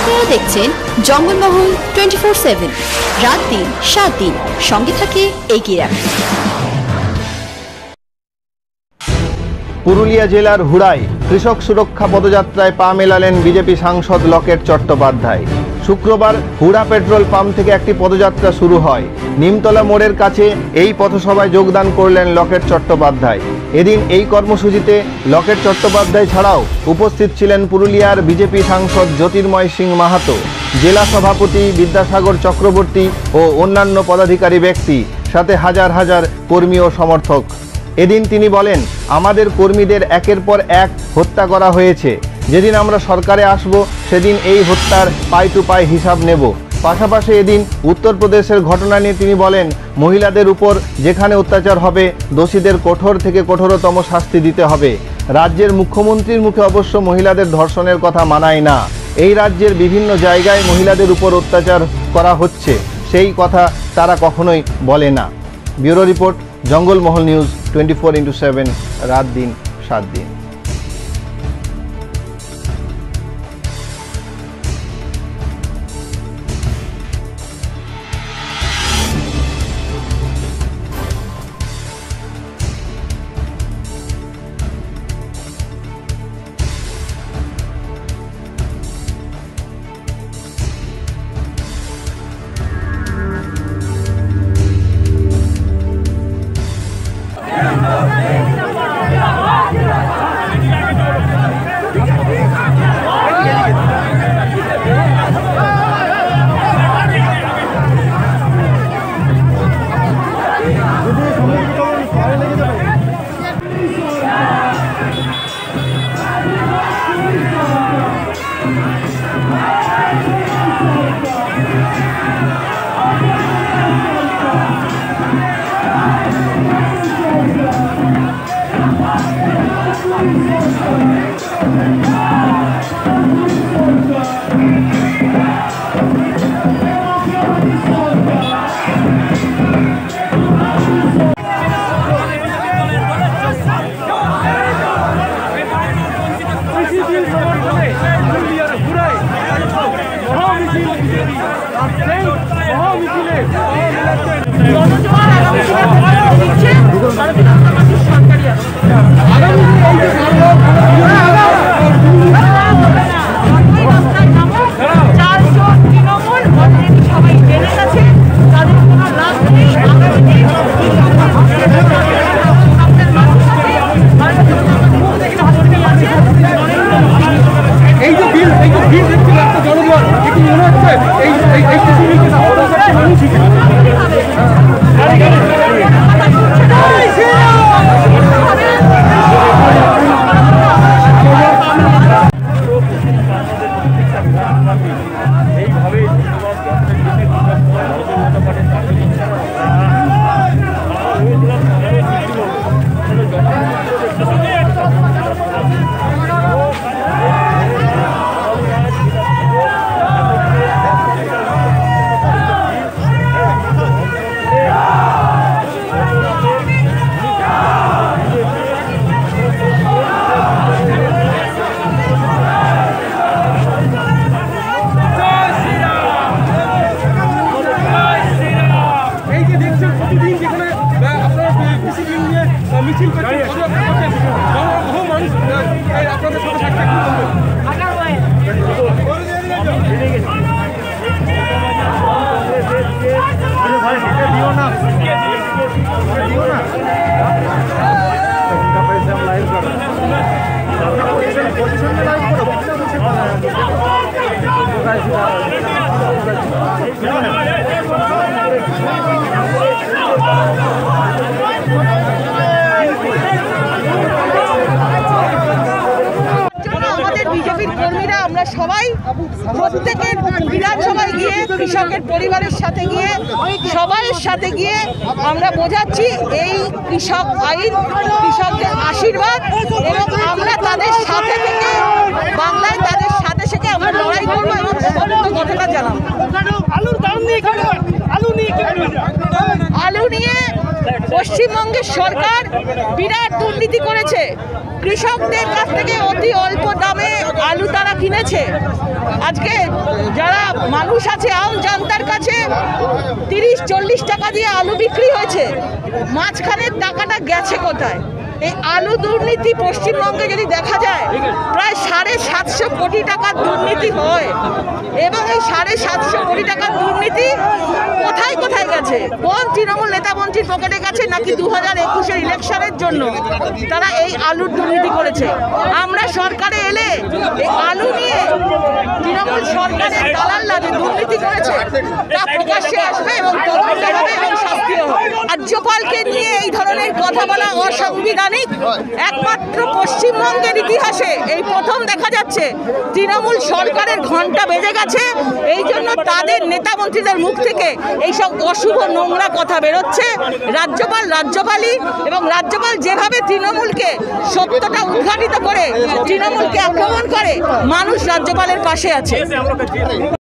আপনারা দেখছেন জঙ্গলমহল 24/7 রাত দিন 7 দিন সঙ্গে থাকে এগিয়ে রাখে। পুরুলিয়া জেলার হুড়ায় কৃষক সুরক্ষা পদযাত্রায় পা মেলালেন বিজেপি সাংসদ লকেট চট্টোপাধ্যায়। শুক্রবার হুড়া পেট্রোল পাম্প থেকে একটি পদযাত্রা শুরু হয়। নিমতলা মোড়ের কাছে এই পথসভায় যোগদান করলেন লকেট চট্টোপাধ্যায়। এদিন এই কর্মসূচিতে লকেট চট্টোপাধ্যায় ছাড়াও উপস্থিত ছিলেন পুরুলিয়ার বিজেপি সাংসদ জ্যোতির্ময় সিং মাহাতো, জেলা সভাপতি বিদ্যাসাগর চক্রবর্তী ও অন্যান্য পদাধিকারী ব্যক্তি, সাথে হাজার হাজার কর্মী ও সমর্থক। এদিন তিনি বলেন, আমাদের কর্মীদের একের পর এক হত্যা করা হয়েছে। যেদিন আমরা সরকারে আসব সেদিন এই হত্যার পাই টু পাই হিসাব নেব। পাশাপাশি এদিন উত্তরপ্রদেশের ঘটনা নিয়ে তিনি বলেন, মহিলাদের উপর যেখানে অত্যাচার হবে দোষীদের কঠোর থেকে কঠোরতম শাস্তি দিতে হবে। রাজ্যের মুখ্যমন্ত্রীর মুখে অবশ্য মহিলাদের ধর্ষণের কথা মানায় না। এই রাজ্যের বিভিন্ন জায়গায় মহিলাদের উপর অত্যাচার করা হচ্ছে, সেই কথা তারা কখনোই বলে না। ব্যুরো রিপোর্ট, জঙ্গলমহল নিউজ 24/7 রাত দিন 7 দিন। সবাই প্রত্যেকের বিধানসভায় গিয়ে কৃষকের পরিবারের সাথে গিয়ে সবাইয়ের সাথে গিয়ে আমরা বোঝাচ্ছি এই কৃষক আইন কৃষকদের আশীর্বাদ এবং আমরা তাদের সাথে থেকে বাংলায় তাদের সাথে থেকে আমরা লড়াই করবো এবং ঘটনা জানাবো। আলু নিয়ে পশ্চিমবঙ্গের সরকার বিরাট দুর্নীতি করেছে। কৃষকদের কাছ থেকে অতি অল্প দামে আলু তারা কিনেছে। আজকে যারা মানুষ আছে, আম জনতার কাছে 30-40 টাকা দিয়ে আলু বিক্রি হয়েছে, মাঝখানের টাকাটা গেছে কোথায়? এই আলু দুর্নীতি পশ্চিমবঙ্গে যদি দেখা যায় প্রায় 750 কোটি টাকার দুর্নীতি হয়, এবং এই 750 কোটি টাকার দুর্নীতি কোথায় কোথায় গেছে? কোন তৃণমূল নেতা মন্ত্রীর পকেটে গেছে? নাকি 2021-এর ইলেকশনের জন্য তারা এই আলুর দুর্নীতি করেছে? আমরা সরকারে এলে এই আলু নিয়ে তৃণমূল সরকারের দালালরা যে দুর্নীতি করেছে তা প্রকাশ্যে আসবে এবং তদন্ত হবে এবং শাস্তিও হবে। রাজ্যপালকে নিয়ে এই ধরনের কথা বলা অসাংবিধানিক। একমাত্র পশ্চিমবঙ্গের ইতিহাসে এই প্রথম দেখা যাচ্ছে তৃণমূল সরকারের ঘন্টা বেজে গেছে, এই জন্য তাদের নেতা মন্ত্রীদের মুখ থেকে এইসব অশুভ নোংরা কথা বেরোচ্ছে। রাজ্যপালই এবং রাজ্যপাল যেভাবে তৃণমূলকে সত্যটা উদ্ঘাটিত করে তৃণমূলকে আক্রমণ করে, মানুষ রাজ্যপালের পাশে আছে।